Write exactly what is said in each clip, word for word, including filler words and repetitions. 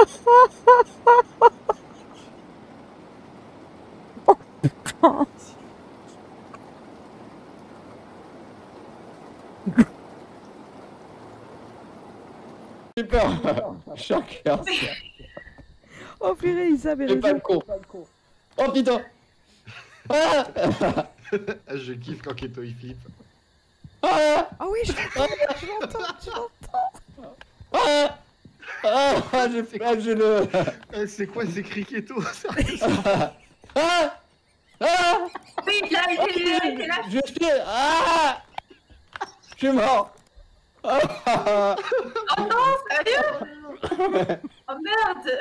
J'ai peur. Chacun. Oh purée, Isa avait Fais pas raison. le con. Oh putain. Ah. Je kiffe quand Keto il flippe. Ah. Ah oui, je l'entends, je l'entends, je l'entends. Ah. Ah, j'ai fait je le. Eh, c'est quoi ces cris Keto? Ah. Ah. Ah. Oui, il a été, il a été là. Je suis. Ah. Je suis mort. Ah. Oh non, sérieux? Oh merde.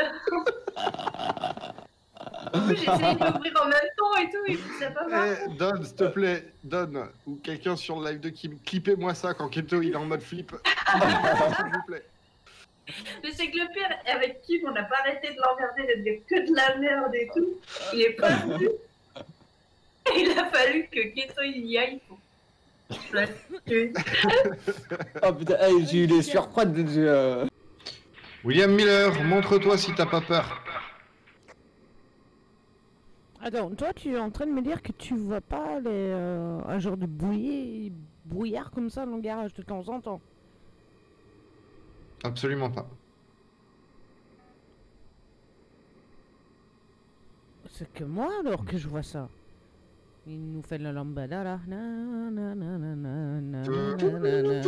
En plus, j'essayais de l'ouvrir en même temps et tout, et puis ça va pas. Eh, Don, s'il te plaît, Don, ou quelqu'un sur le live de Kim, clippez-moi ça quand Keto il est en mode flip. S'il vous plaît. Mais c'est que le pire, avec Kim, on n'a pas arrêté de l'emmerder, de dire que de la merde et tout. Il est pas venu. Il a fallu que Keto il y aille pour. Je la tuer. Oh putain, hey, j'ai eu les surprises de. Euh... William Miller, montre-toi si t'as pas peur. Attends, toi tu es en train de me dire que tu vois pas les, euh, un genre de bouillie, brouillard comme ça dans le garage de temps en temps? Absolument pas. C'est que moi alors que je vois ça. Il nous fait la lambada là. Na, na, na, na, na, na, na, na, na,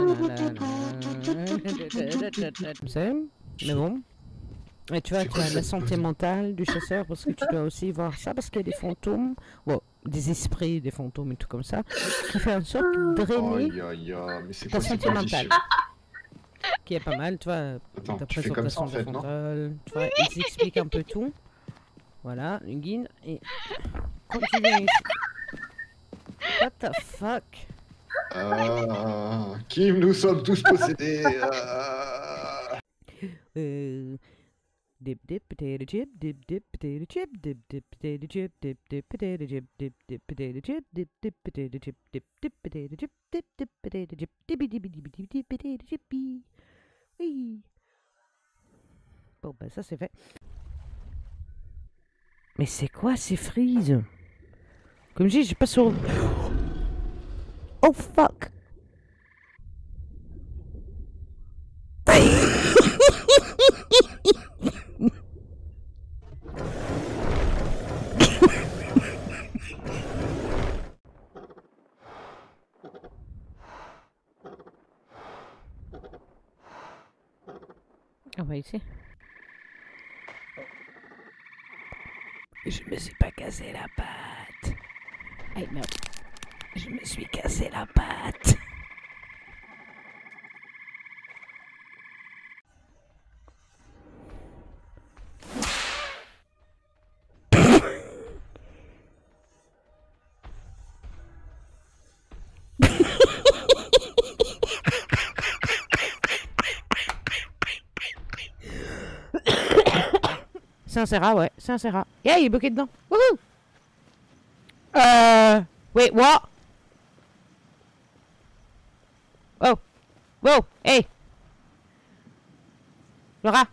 na. C'est, mais bon. Et tu vois, tu as la santé mentale du chasseur parce que tu dois aussi voir ça parce qu'il y a des fantômes, bon, des esprits, des fantômes et tout comme ça, qui fait en sorte de drainer Aïe aïe aïe, mais c'est ta quoi ces santé mentale. conditions? Qui est pas mal, tu vois, Attends, ta tu fais comme ça en présentation fait, non? frontale, tu vois, ils expliquent un peu tout. Voilà, une guide, et quand tu viens ici... What the fuck? Ah, Kim, nous sommes tous possédés. Ah. Euh... Dip dip potato chip, dip dip potato chip, dip dip potato chip, dip dip potato chip, dip dip potato chip, dip dip potato chip, dip dip potato chip, dip dip potato chip, dibi dibi dibi dibi dibi potato chippy. Oui. Bon bah ça c'est fait. Mais c'est quoi ces frises? Comme je dis, j'ai pas sur... Oh fuck! On va ici. Je me suis pas cassé la patte. Hey, non. Je me suis cassé la patte. C'est un Serra, ouais, c'est un Serra. Yeah, il est bloqué dedans. Wouhou! Euh... Wait, what? Oh! Wow! Hey! Laura!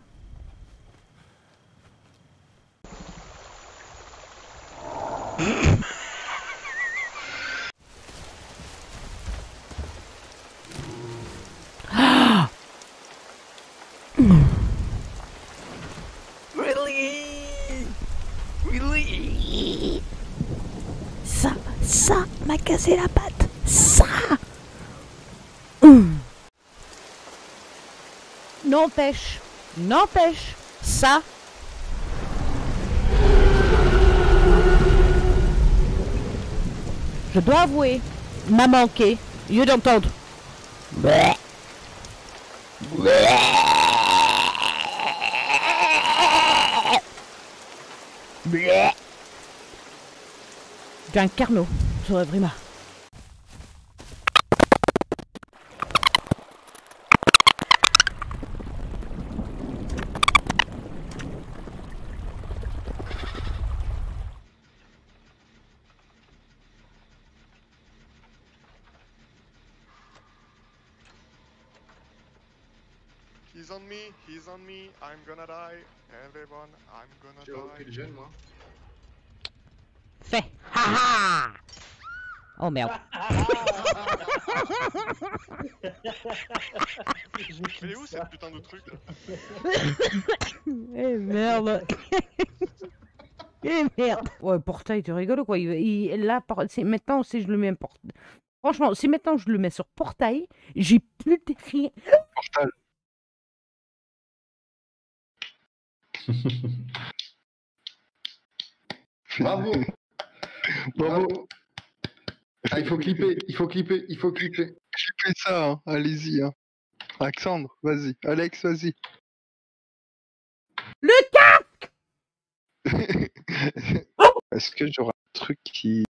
Really? Really? Ça, ça m'a cassé la patte. Ça! Mmh. N'empêche, n'empêche, ça. Je dois avouer, m'a manqué, lieu d'entendre. Bleh. Bleh. Bleh. J'ai un carnot sur la Vrima. He's on me, he's on me, I'm gonna die. Everyone, I'm gonna J'ai repris le die. gène, moi. Fait. Haha. Oh merde. Mais elle est où cette putain de truc là? Eh merde. Eh merde. Ouais, portail, tu rigoles ou quoi? il, il, Là, par- c'est maintenant, si je le mets en portail. Franchement, si maintenant je le mets sur portail, j'ai plus de rien. Portal. Bravo. Bravo. Bravo. Ah, il faut clipper, il faut clipper, il faut clipper. Fais ça, hein. Allez-y. Hein. Alexandre, vas-y. Alex, vas-y. Le casque. Est-ce que j'aurai un truc qui...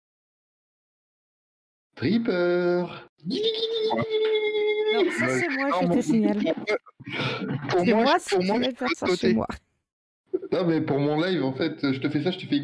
Tripper. Non, ça c'est moi, Non, je mon- te signale. Pour C'est moi, moi, je- si pour tu moi, veux je faire peux ça te chez noter. moi. Non, mais pour mon live, en fait, je te fais ça, je te fais.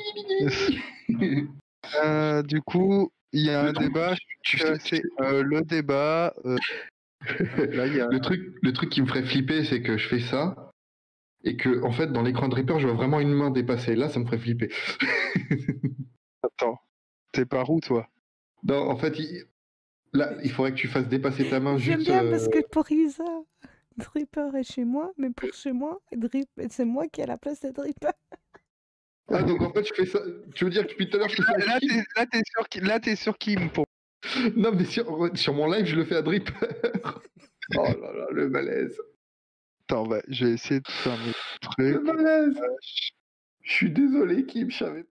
Euh, du coup, il y a un débat. Tu je suis assez- euh, le débat. euh, Là, il y a. Le truc, le truc qui me ferait flipper, c'est que je fais ça et que, en fait, dans l'écran de Reaper, je vois vraiment une main dépasser. Là, ça me ferait flipper. Attends. T'es par où, toi? Non, en fait, il... là, il faudrait que tu fasses dépasser ta main J'aime juste. bien euh, parce que pour Isa, Dripper est chez moi, mais pour chez moi, Drip... c'est moi qui ai la place de Dripper. Ah, donc en fait, je fais ça. Tu veux dire que depuis tout à l'heure, je fais ça. Là, avec t'es Kim là, t'es sur, Ki- là, t'es sur Kim. Pour... Non, mais sur... sur mon live, je le fais à Drip. Oh là là, le malaise. Attends, bah, je vais essayer de faire mes Le trucs. malaise. Je suis désolé, Kim, je savais